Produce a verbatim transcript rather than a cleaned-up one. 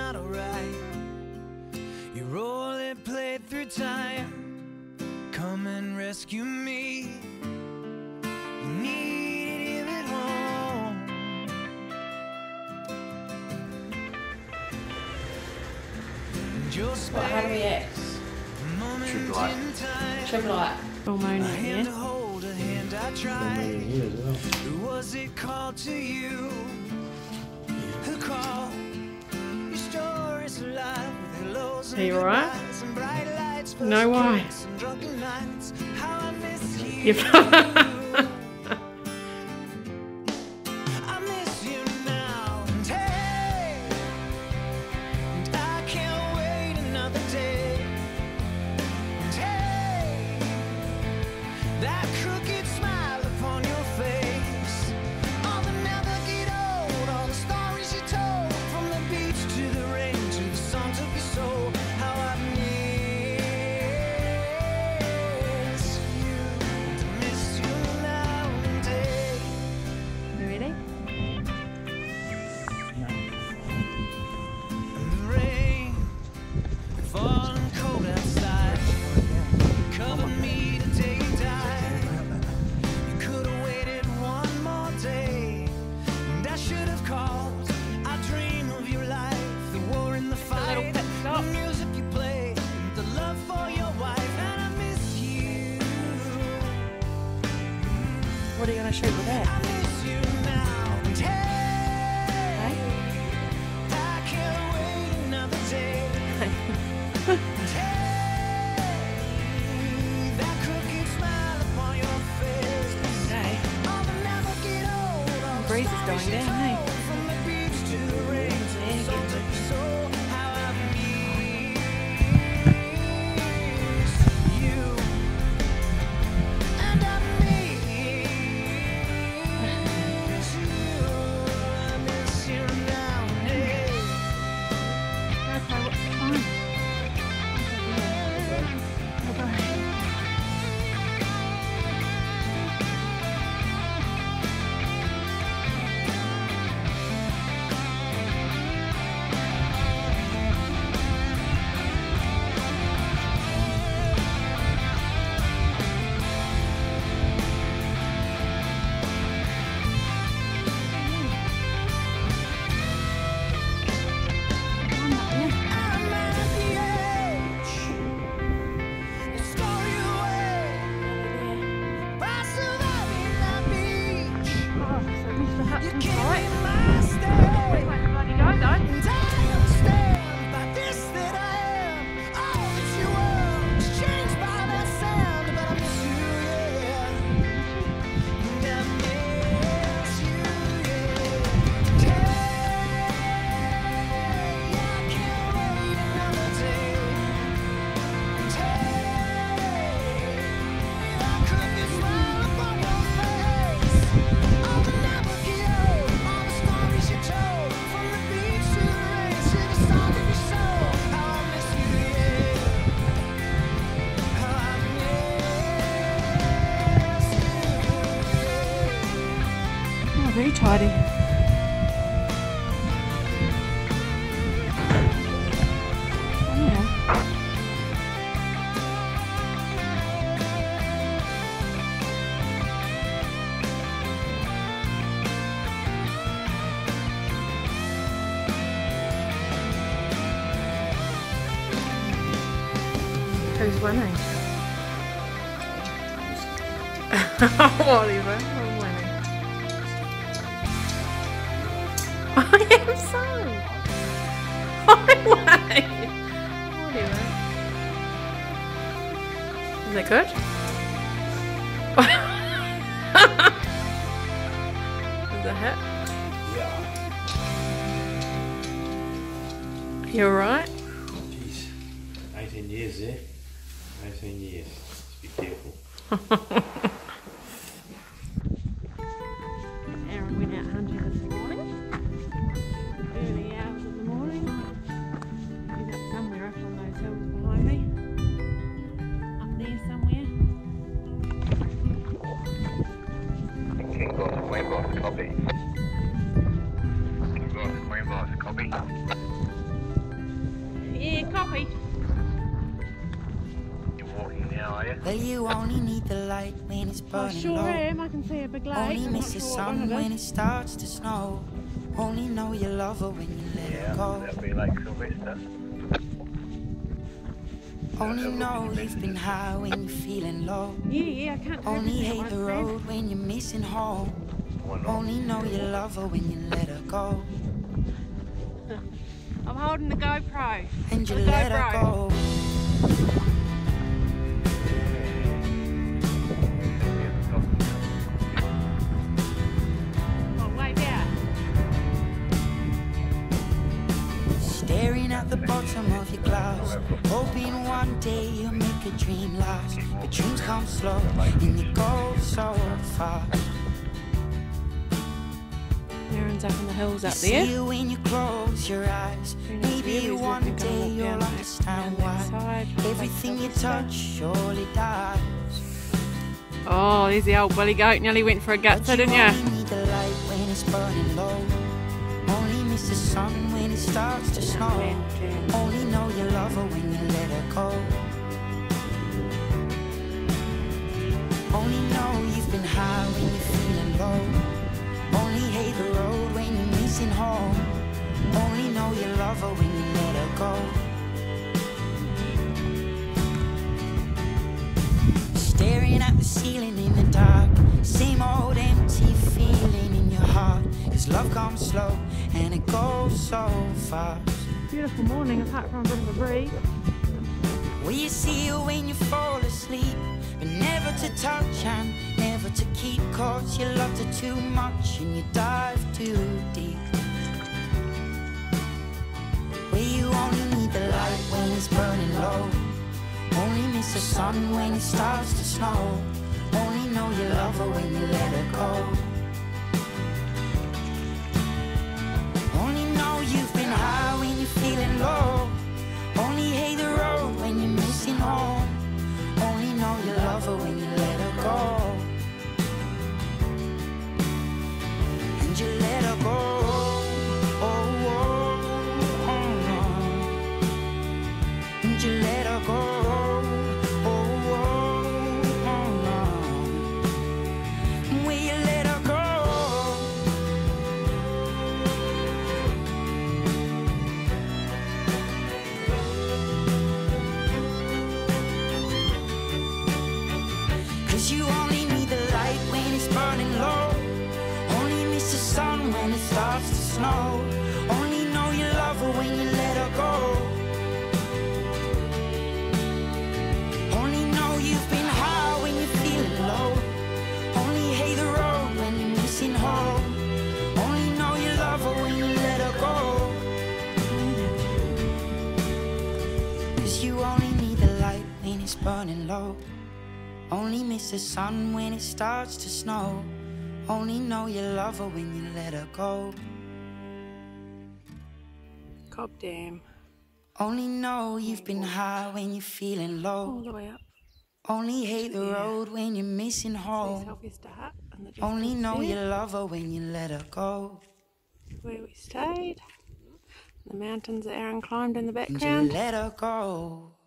not alright. Your role it played through time. Come and rescue me. You needed him at home. And your What, how do we X? Trilobite. Trilobite. A hand to hold, a hand I tried. Who was it called to you? Who called? Your story's alive with hellos and Are you alright? goodbyes and bright lights. No, why? And drunken nights. How I miss you. You've I miss you now. And hey, and I can't wait another day. And hey, that crooked smile upon your face. All the never get old, all the stories you told. From the beach to the rain to the songs of your soul. How I miss you. To miss you now and day. Ready? And the rain falling cold outside covered me the day you died. You could have waited one more day, and I should have called. I dream of your life, the war and the fight, pit stop. the music you play, the love for your wife, and I miss you. What are you going to shoot with I that? miss you now. And hey, I can't wait another day. That crooked smile upon your face. Okay. All the never get old. All the breeze is stories going you down, hey? told. From the beach to the rain to the Yeah, songs of your soul. How I miss you. And I miss you. I miss you now and then. Okay, what's the time? I'm at the edge. You stole you away by surviving that beach. Oh, so Mister Hut's You in gave sight. me my Wait, stay, wait, bloody go, though. and I understand by this that I am all that you were. Was changed by that sound, but I miss you, yeah. And I miss you, yeah. Hey, I can't wait another day. And hey, that crooked smile upon your face. All the never get old, all the stories you told. From the beach to the rain to the song of your soul. How I miss you, yeah. How I miss you. Oh, very tidy. Oh, yeah. Who's winning? Oliver, I'm winning. I am so. I won. Oliver. Is that good? Is that hit? Yeah. You alright? Jeez. eighteen years there. eighteen years. Let's be careful. Aaron went out hunting this morning. Early hours of the morning. He's up somewhere up on those hills behind me. Up there somewhere. King Boss, Queen Boss, copy. King Boss, Queen Boss, copy. Copy. You're walking now, are you? Well, you only need the light when it's I burning sure low. am. I can see a big lake. Only I'm miss not the sure what sun one when it it is. starts to snow. Only know you love her when you let Yeah, her go. that'll be like Sylvester. Only Yeah, know look, you've been high when you're feeling low. Yeah, yeah, I can't do Only everything hate at the once, road when you're missing home. Why not? Only know you love her when you let her go. man. I'm holding the GoPro. And you The let her GoPro. go. Oh, way back. Staring at the bottom of your glass, hoping one day you'll make a dream last. But dreams come slow and they go so fast. Aaron's up in the hills up See there. you when you close your eyes. Maybe one day you'll understand why everything you touch surely dies. Oh, there's the old bully goat. Nearly went for a But gutser, you didn't only you? need the light when it's burning low. Only miss the sun when it starts to snow. Only know you love her when you let her go. Only know you've been high when you're feeling low. Only hate the road when you're missing home. Only know you love her when you let her go. Staring at the ceiling in the dark, same old empty feeling in your heart. Cause love comes slow and it goes so fast. Beautiful morning, apart from a bit of a breeze. Will you see her when you fall asleep? But never to touch and never to keep. Cause you loved her too much and you dive too deep. Where you only need the light when it's burning low. Only miss the sun when it starts to snow. Only know you love her when you let her go. Only know you've been high when you're feeling low. Only hate the road when you're missing home. Only know you love her when you let her go. And you let her go. Oh, oh, oh, no. And you let her go. Oh, oh, oh, no. Will you let her go? Cause you only need the light when it's burning low. Only miss the sun when it starts to snow. Only know you love her when you let her go. Only know you've been high when you're feeling low. Only hate the road when you're missing home. Only know you love her when you let her go. Cause you only need the light when it's burning low. Only miss the sun when it starts to snow. Only know you love her when you let her go. Cobb Dam. Only know you've been high when you're feeling All low. the way up Only hate the Yeah. road when you're missing to home. Sylvester Hut in the Only distance know you there, love her when you let her go. where we stayed. The mountains that Aaron climbed in the And you background. let her go.